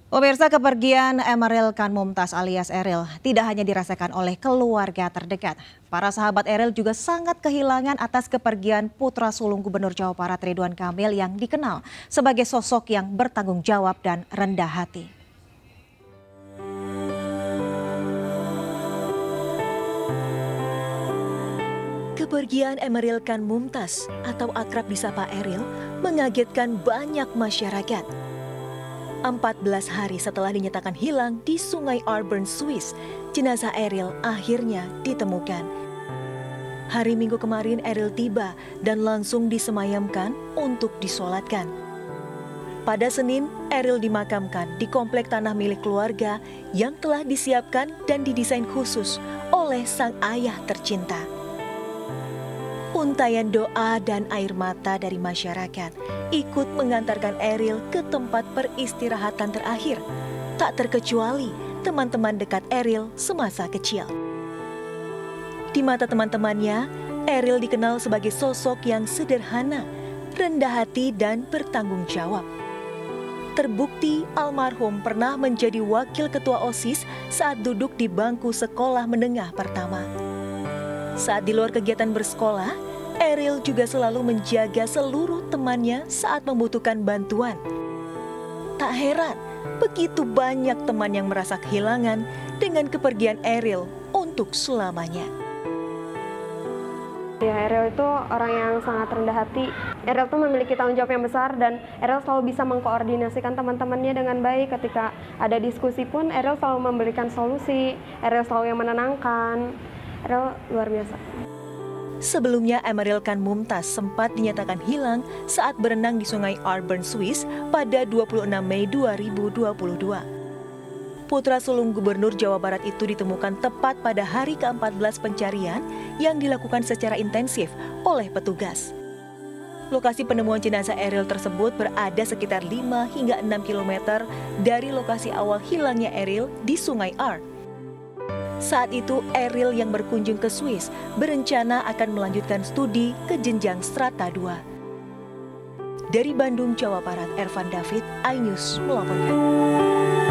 Pemirsa, kepergian Emeril Khan Mumtaz alias Eril tidak hanya dirasakan oleh keluarga terdekat. Para sahabat Eril juga sangat kehilangan atas kepergian putra sulung Gubernur Jawa Barat Ridwan Kamil yang dikenal sebagai sosok yang bertanggung jawab dan rendah hati. Kepergian Emeril Khan Mumtaz atau akrab disapa Eril mengagetkan banyak masyarakat. 14 hari setelah dinyatakan hilang di Sungai Auburn, Swiss, jenazah Eril akhirnya ditemukan. Hari Minggu kemarin Eril tiba dan langsung disemayamkan untuk disolatkan. Pada Senin, Eril dimakamkan di komplek tanah milik keluarga yang telah disiapkan dan didesain khusus oleh sang ayah tercinta. Untayan doa dan air mata dari masyarakat ikut mengantarkan Eril ke tempat peristirahatan terakhir, tak terkecuali teman-teman dekat Eril semasa kecil. Di mata teman-temannya, Eril dikenal sebagai sosok yang sederhana, rendah hati dan bertanggung jawab. Terbukti almarhum pernah menjadi wakil ketua OSIS saat duduk di bangku sekolah menengah pertama. Saat di luar kegiatan bersekolah, Eril juga selalu menjaga seluruh temannya saat membutuhkan bantuan. Tak heran, begitu banyak teman yang merasa kehilangan dengan kepergian Eril untuk selamanya. Ya, Eril itu orang yang sangat rendah hati. Eril itu memiliki tanggung jawab yang besar dan Eril selalu bisa mengkoordinasikan teman-temannya dengan baik. Ketika ada diskusi pun Eril selalu memberikan solusi. Eril selalu yang menenangkan. Eril luar biasa. Sebelumnya Emeril Khan Mumtaz sempat dinyatakan hilang saat berenang di Sungai Auburn, Swiss pada 26 Mei 2022. Putra sulung Gubernur Jawa Barat itu ditemukan tepat pada hari ke-14 pencarian yang dilakukan secara intensif oleh petugas. Lokasi penemuan jenazah Eril tersebut berada sekitar 5 hingga 6 km dari lokasi awal hilangnya Eril di Sungai Auburn. Saat itu Eril yang berkunjung ke Swiss berencana akan melanjutkan studi ke jenjang strata 2. Dari Bandung, Jawa Barat, Ervan David, iNews melaporkan.